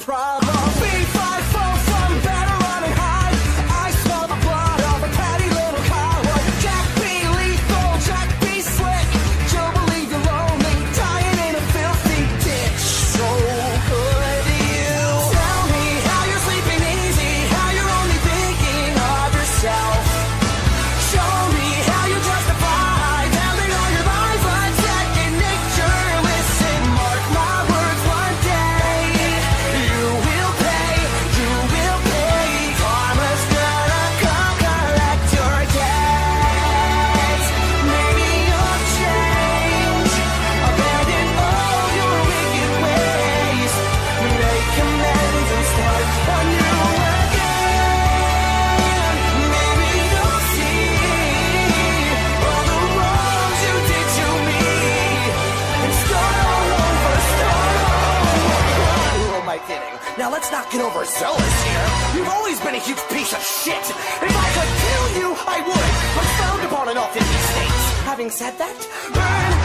problem. B5 fall from better running high. I smell the blood of a petty little coward. Jack B. lethal, Jack B. slick. You'll believe you're lonely, dying in a filthy ditch. So could you tell me how you're sleeping easy, how you're only thinking of yourself? Show me how you justify telling all your lies like second nature. Listen, mark my words, one day you will pay, you will pay. Karma's gonna come collect your debts. Maybe you'll change, abandon all your wicked ways, make amends and start anew again. Maybe you'll see all the wrongs you did to me and start all over, start all over. Who am I kidding? Now let's not get overzealous here. You've always been a huge piece of shit. If I could kill you, I would. I'm frowned upon in all 50 states. Having said that, burn